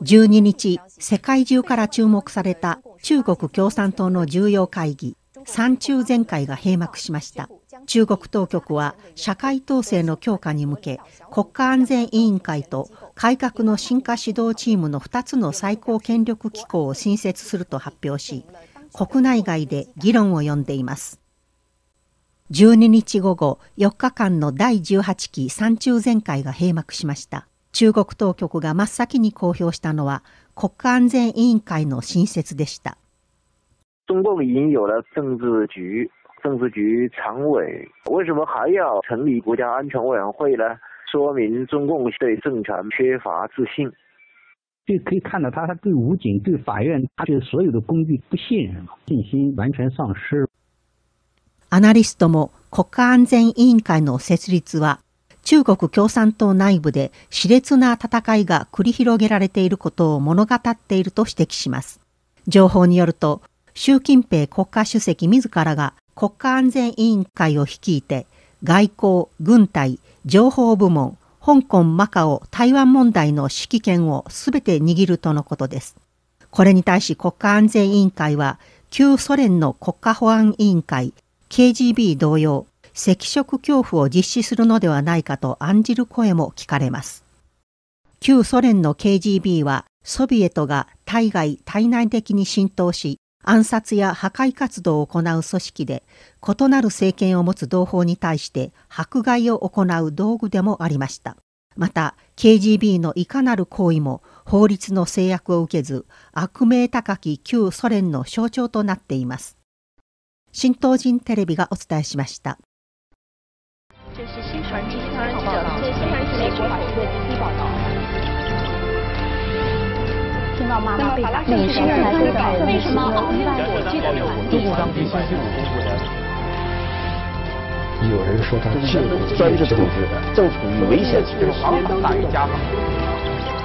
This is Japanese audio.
12日、世界中から注目された中国共産党の重要会議、三中全会が閉幕しました。中国当局は社会統制の強化に向け、国家安全委員会と改革の進化指導チームの2つの最高権力機構を新設すると発表し、国内外で議論を呼んでいます。12日午後、4日間の第18期三中全会が閉幕しました。中国当局が真っ先に公表したのは国家安全委員会の新設でした。 中国已经有了政治局常委，为什么还要成立国家安全委员会呢？说明中共对政权缺乏自信。 就可以看到他对武警、对法院，他对所有的工具不信任，信心完全丧失。 アナリストも国家安全委員会の設立は中国共産党内部で熾烈な戦いが繰り広げられていることを物語っていると指摘します。情報によると、習近平国家主席自らが国家安全委員会を率いて、外交、軍隊、情報部門、香港、マカオ、台湾問題の指揮権をすべて握るとのことです。これに対し国家安全委員会は、旧ソ連の国家保安委員会、KGB 同様、赤色恐怖を実施するのではないかと案じる声も聞かれます。旧ソ連の KGB はソビエトが対外・対内的に浸透し、暗殺や破壊活動を行う組織で、異なる政権を持つ同胞に対して迫害を行う道具でもありました。また KGB のいかなる行為も法律の制約を受けず、悪名高き旧ソ連の象徴となっています。新東人テレビがお伝えしました。 这是新传记者对新传记美国法庭的第一报道。听到妈妈被打成什么样子？为什么奥运火炬的传递？ 当地星期五公布的。 有人说他制度专制统治，正处于危险期，大于加法。